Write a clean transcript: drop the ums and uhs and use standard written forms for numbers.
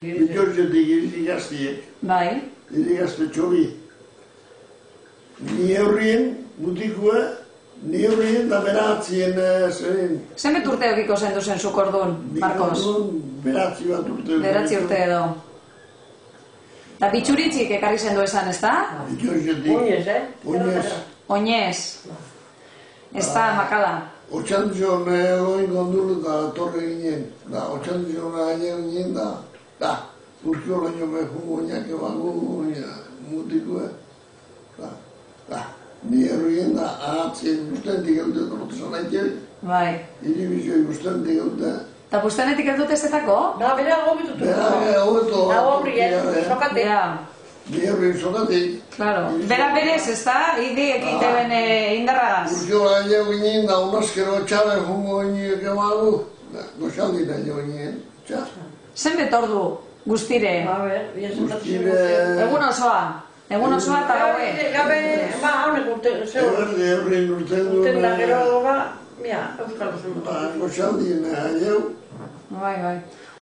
Bitortzetik irigaztiek. Bai. Irigazte txobi. Ni horrien, mutikua, ni horrien da beratzien zerin. Zenbet urte egiko zen duzen zuk orduan, Marcos? Beratzi bat urte. Beratzi urte edo. Da bitxuritzik ekarri zen du esan, ez da? Bitortzetik. Oinez, Oinez. Ez da, makala. Otxantzon loin gondulu eta torre ginen. Da, otxantzon ginen ginen da. Da, urkio laino behungo oinak ebango mutikua. Da, ni erroien da, ahatzien guztentik eute protezan aitea. Bai. Iribizioi guztentik eute. Eta bustenetik ez dut ezetako? da, bera gobetutu. Bera, hobeto. Da, horrien, sokate. Ja, Ni erroien sokatik. claro. Bera berez, ez da? Idi ekiten indarragaz. Urkio laino ginen da, unaskero txabe jungo oinak ebango. Goxaldi laino ginen, txar. Zenbet ordu guztire? Guztire... Egun osoa. Egun osoa eta gaue. Gabe, honek urte, zeu. Errien urten duen... Urten da gero, mia, euskal zen. Goxaldi nahi. Bai, bai.